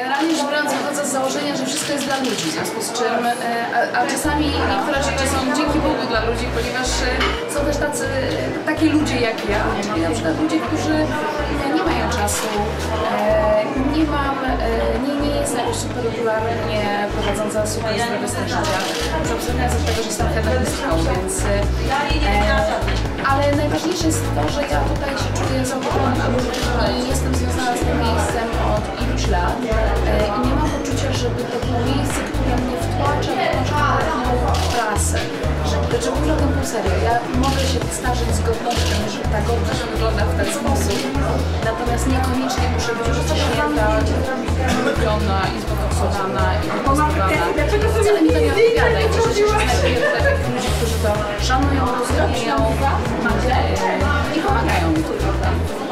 Generalnie rzecz biorąc wychodzę z założenia, że wszystko jest dla ludzi, w związku z czym, a czasami niektóre rzeczy są dzięki Bogu dla ludzi, ponieważ są też takie ludzie jak ja, czyli na przykład ludzie, którzy nie mają czasu, nie jestem jakoś super regularnie prowadząca super zdrowy styl życia. Muszę absolutnie z tego, że jestem hedonistką, więc ale najważniejsze jest to, że ja tutaj się czuję zaopiekowana i jestem związana z tym miejscem od iluś lat i nie mam poczucia, żeby to było miejsce, które mnie wtłacza w prasę. Znaczy mówię o tym pół serio. Ja mogę się starzeć z godnością, że ta godność wygląda w ten sposób, natomiast niekoniecznie muszę być już święta, lubiona i zbotoksowana i wyprostowana. Wcale mi to nie odpowiada i cieszę się, że znajduję tutaj takich ludzi, którzy to szanują, rozumieją i pomagają mi tutaj.